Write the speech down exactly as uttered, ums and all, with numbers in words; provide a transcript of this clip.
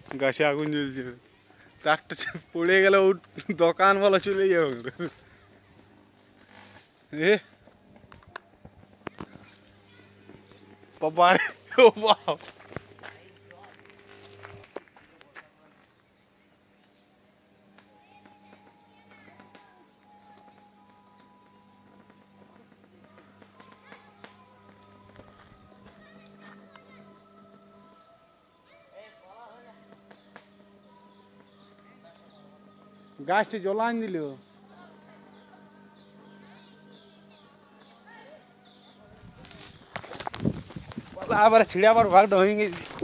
গাছে আগুন জ্বলছে, তারটা পড়ে গেলে ও দোকান বলা চলে যাবে। এ বাবা, ও বাপ, গাছটি জ্বলান দিল। আবার ছিঁড়ে আবার ভাগটা হয়ে গেছে।